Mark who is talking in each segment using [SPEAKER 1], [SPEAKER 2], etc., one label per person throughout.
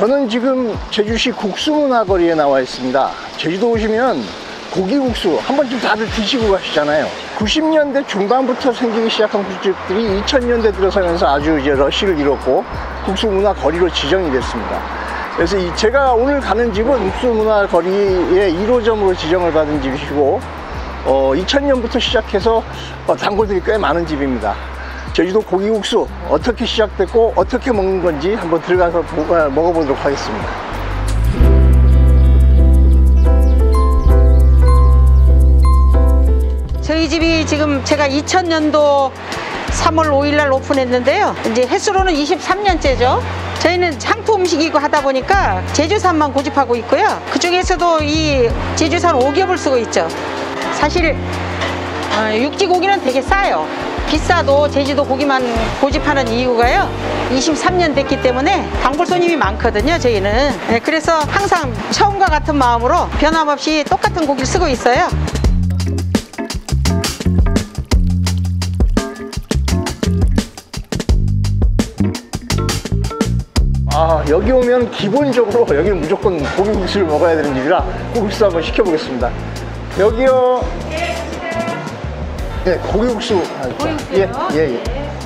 [SPEAKER 1] 저는 지금 제주시 국수문화거리에 나와 있습니다. 제주도 오시면 고기국수 한 번쯤 다들 드시고 가시잖아요. 90년대 중반부터 생기기 시작한 국수집들이 2000년대 들어서면서 아주 이제 러시를 이뤘고 국수문화거리로 지정이 됐습니다. 그래서 제가 오늘 가는 집은 국수문화거리의 1호점으로 지정을 받은 집이시고 2000년부터 시작해서 단골들이 꽤 많은 집입니다. 제주도 고기국수 어떻게 시작됐고 어떻게 먹는 건지 한번 들어가서 먹어보도록 하겠습니다.
[SPEAKER 2] 저희 집이 지금 제가 2000년도 3월 5일 날 오픈했는데요. 이제 횟수로는 23년째죠. 저희는 향토 음식이고 하다 보니까 제주산만 고집하고 있고요. 그 중에서도 이 제주산 오겹을 쓰고 있죠. 사실 육지 고기는 되게 싸요. 비싸도 제주도 고기만 고집하는 이유가요, 23년 됐기 때문에 단골 손님이 많거든요. 저희는 그래서 항상 처음과 같은 마음으로 변함없이 똑같은 고기를 쓰고 있어요.
[SPEAKER 1] 여기 오면 기본적으로 여기는 무조건 고기국수를 먹어야 되는 집이라 고기국수 한번 시켜보겠습니다. 여기요. 네, 고기국수. 고기국수요? 예.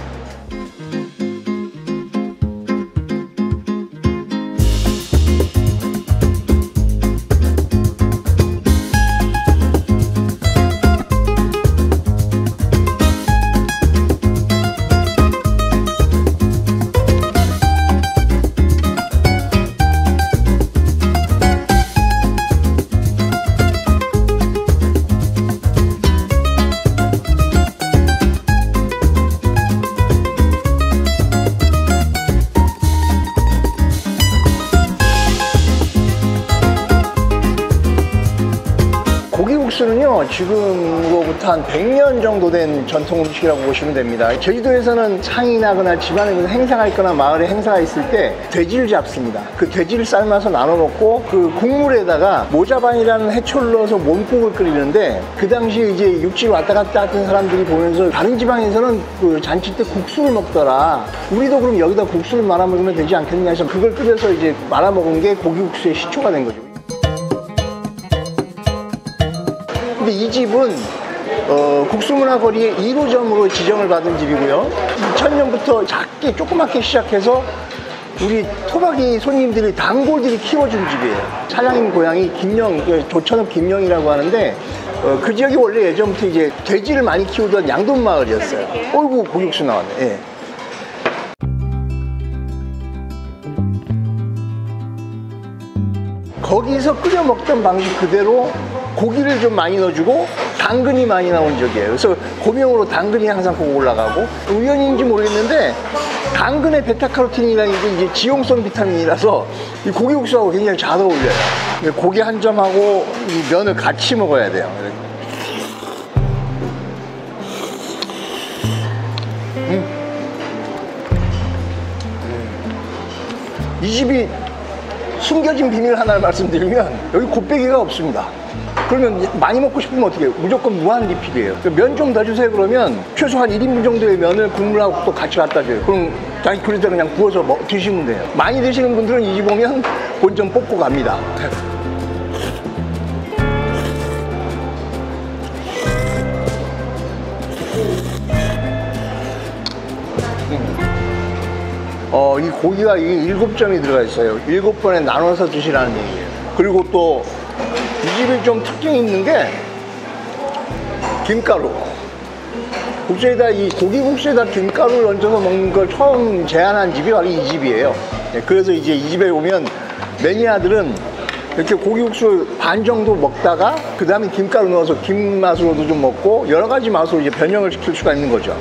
[SPEAKER 1] 고기국수는요, 지금으로부터 한 100년 정도 된 전통 음식이라고 보시면 됩니다. 제주도에서는 상이 나거나 집안에 무슨 행사가 있거나 마을에 행사가 있을 때 돼지를 잡습니다. 그 돼지를 삶아서 나눠 먹고 그 국물에다가 모자반이라는 해초를 넣어서 몸국을 끓이는데, 그 당시에 이제 육지를 왔다 갔다 하던 사람들이 보면서 다른 지방에서는 그 잔치 때 국수를 먹더라, 우리도 그럼 여기다 국수를 말아 먹으면 되지 않겠냐 해서 그걸 끓여서 이제 말아 먹은 게 고기국수의 시초가 된 거죠. 근데 이 집은 국수문화거리의 1호점으로 지정을 받은 집이고요. 2000년부터 작게 조그맣게 시작해서 우리 토박이 손님들이 단골들이 키워준 집이에요. 사장님 고향이 조천읍 김영이라고 하는데 그 지역이 원래 예전부터 이제 돼지를 많이 키우던 양돈 마을이었어요. 어이구, 고기국수 나왔네. 예. 거기서 끓여 먹던 방식 그대로 고기를 좀 많이 넣어주고 당근이 많이 나온 적이에요. 그래서 고명으로 당근이 항상 꼭 올라가고, 우연인지 모르겠는데 당근의 베타카로틴이라는 게 이제 지용성 비타민이라서 이 고기국수하고 굉장히 잘 어울려요. 고기 한 점하고 이 면을 같이 먹어야 돼요. 이 집이 숨겨진 비밀 하나를 말씀드리면, 여기 곱빼기가 없습니다. 그러면 많이 먹고 싶으면 어떻게 해요? 무조건 무한 리필이에요. 면 좀 더 주세요 그러면 최소한 1인분 정도의 면을 국물하고 또 같이 갖다 줘요. 그럼 자기 그릇에 그냥 부어서 드시면 돼요. 많이 드시는 분들은 이 집 오면 본점 뽑고 갑니다. 이 고기가 7점이 들어가 있어요. 7번에 나눠서 드시라는 얘기예요. 그리고 또 이 집이 좀 특징이 있는 게 김가루. 국수에다, 이 고기국수에다 김가루를 얹어서 먹는 걸 처음 제안한 집이 바로 이 집이에요. 그래서 이제 이 집에 오면 매니아들은 이렇게 고기국수 반 정도 먹다가 그 다음에 김가루 넣어서 김 맛으로도 좀 먹고 여러 가지 맛으로 이제 변형을 시킬 수가 있는 거죠.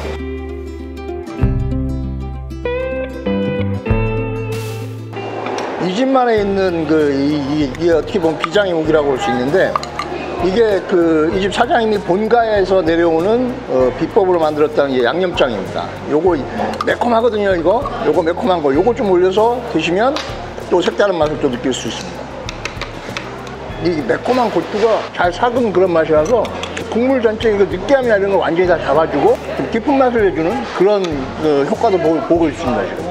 [SPEAKER 1] 이 집만에 있는 이게 어떻게 보면 비장의목이라고 볼 수 있는데, 이게 이 집 사장님이 본가에서 내려오는 비법으로 만들었다는 게 양념장입니다. 요거 매콤하거든요. 요거 매콤한 거 요거 좀 올려서 드시면 또 색다른 맛을 또 느낄 수 있습니다. 이 매콤한 고추가 잘 삭은 그런 맛이라서 국물 전체 느끼함이나 이런 걸 완전히 다 잡아주고 깊은 맛을 내주는 그런 효과도 보고 있습니다 지금.